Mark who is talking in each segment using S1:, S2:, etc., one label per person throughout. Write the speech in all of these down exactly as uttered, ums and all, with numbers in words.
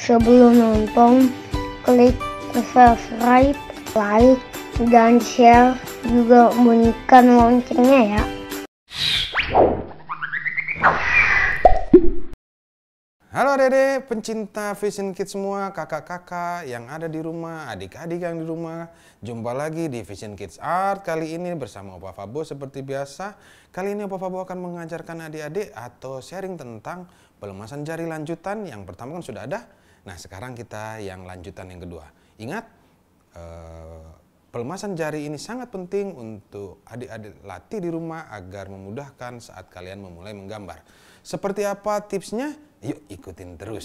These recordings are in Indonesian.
S1: Sebelum nonton, klik subscribe, like, dan share, juga bunyikan loncengnya ya.
S2: Halo Dede, pencinta Vision Kids semua, kakak-kakak yang ada di rumah, adik-adik yang di rumah. Jumpa lagi di Vision Kids Art, kali ini bersama Opa Fabo seperti biasa. Kali ini Opa Fabo akan mengajarkan adik-adik atau sharing tentang pelemasan jari lanjutan. Yang pertama kan sudah ada, nah sekarang kita yang lanjutan yang kedua. Ingat, eh, pelemasan jari ini sangat penting untuk adik-adik latih di rumah agar memudahkan saat kalian memulai menggambar. Seperti apa tipsnya? Yuk ikutin terus.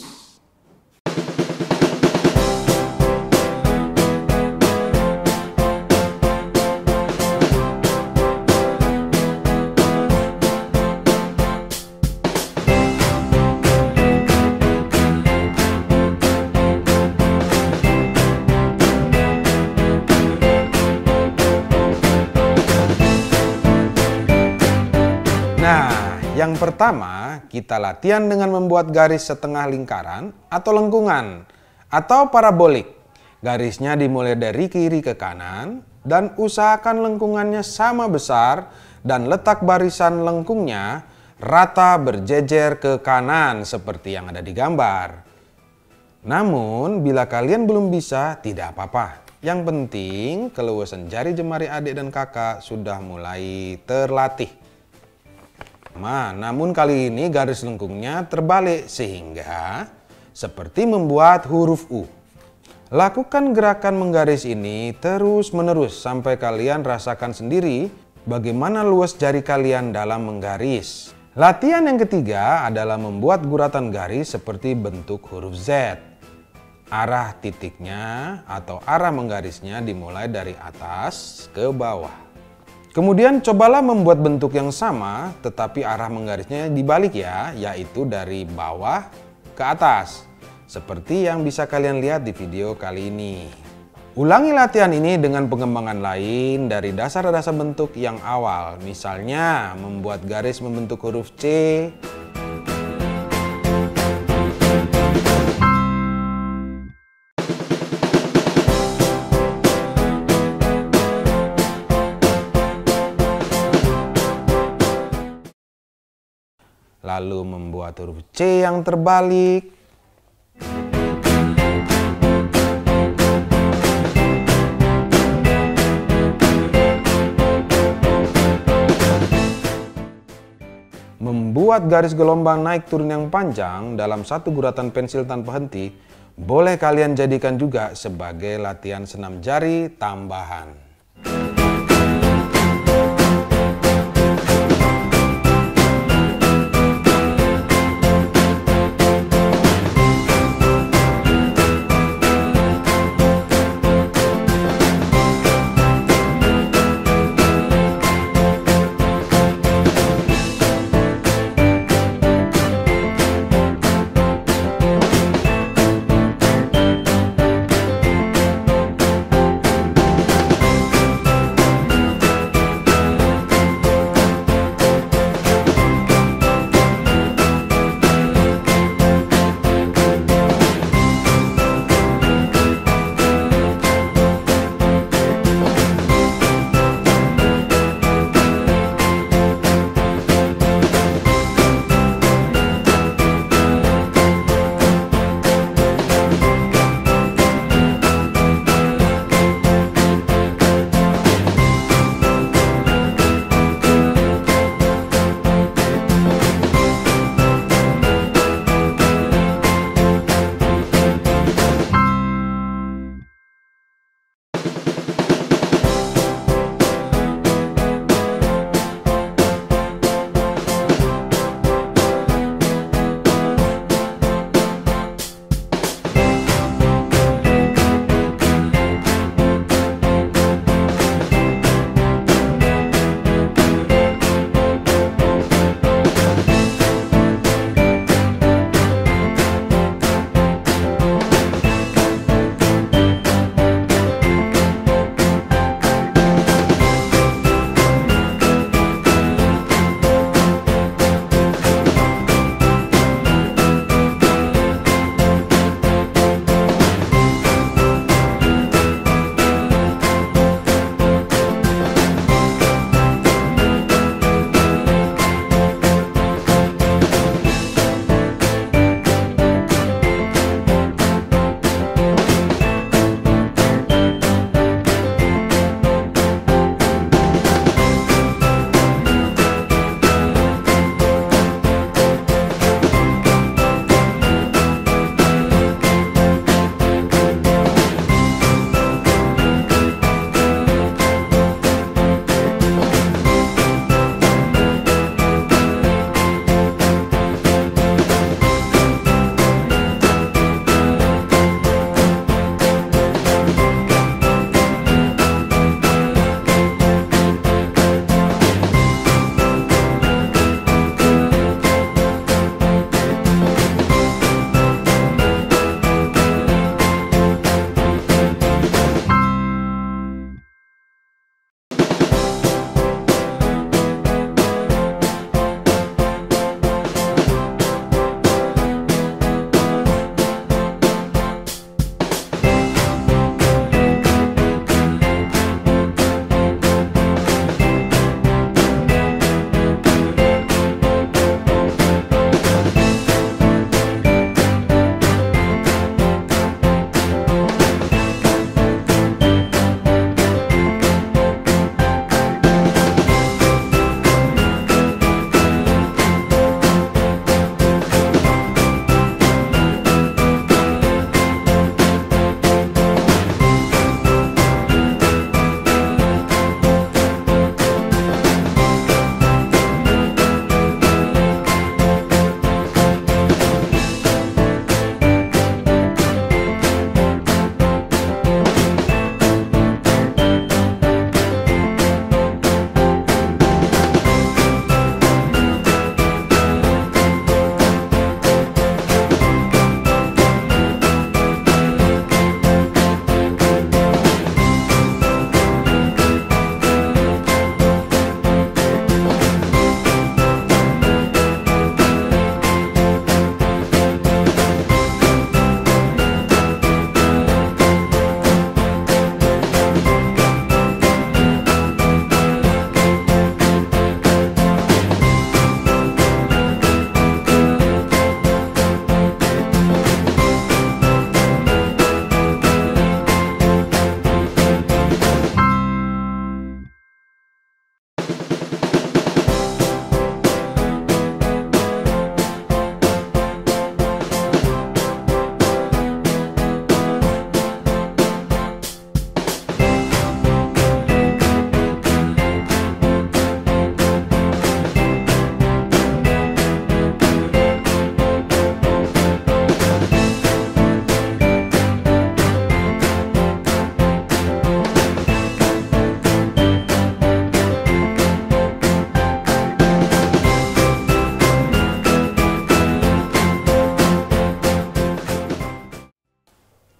S2: Nah, yang pertama, kita latihan dengan membuat garis setengah lingkaran atau lengkungan atau parabolik. Garisnya dimulai dari kiri ke kanan dan usahakan lengkungannya sama besar dan letak barisan lengkungnya rata berjejer ke kanan seperti yang ada di gambar. Namun, bila kalian belum bisa, tidak apa-apa. Yang penting, keluasan jari jemari adik dan kakak sudah mulai terlatih. Nah, namun kali ini garis lengkungnya terbalik sehingga seperti membuat huruf U. Lakukan gerakan menggaris ini terus-menerus sampai kalian rasakan sendiri bagaimana luas jari kalian dalam menggaris. Latihan yang ketiga adalah membuat guratan garis seperti bentuk huruf Z. Arah titiknya atau arah menggarisnya dimulai dari atas ke bawah. Kemudian cobalah membuat bentuk yang sama tetapi arah menggarisnya dibalik ya, yaitu dari bawah ke atas. Seperti yang bisa kalian lihat di video kali ini. Ulangi latihan ini dengan pengembangan lain dari dasar-dasar bentuk yang awal. Misalnya membuat garis membentuk huruf C. Lalu membuat huruf C yang terbalik. Membuat garis gelombang naik turun yang panjang dalam satu guratan pensil tanpa henti, boleh kalian jadikan juga sebagai latihan senam jari tambahan.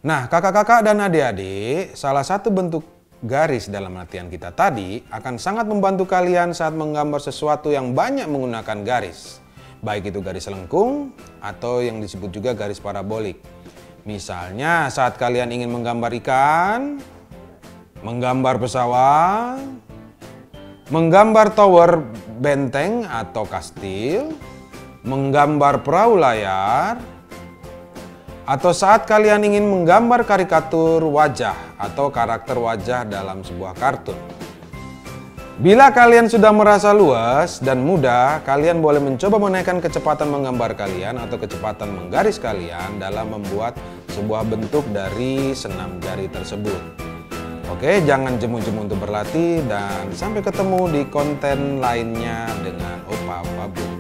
S2: Nah, kakak-kakak dan adik-adik, salah satu bentuk garis dalam latihan kita tadi akan sangat membantu kalian saat menggambar sesuatu yang banyak menggunakan garis. Baik itu garis lengkung atau yang disebut juga garis parabolik. Misalnya saat kalian ingin menggambar ikan, menggambar pesawat, menggambar tower benteng atau kastil, menggambar perahu layar, atau saat kalian ingin menggambar karikatur wajah atau karakter wajah dalam sebuah kartun. Bila kalian sudah merasa luas dan mudah, kalian boleh mencoba menaikkan kecepatan menggambar kalian atau kecepatan menggaris kalian dalam membuat sebuah bentuk dari senam jari tersebut. Oke, jangan jemu-jemu untuk berlatih dan sampai ketemu di konten lainnya dengan Opa Pablo.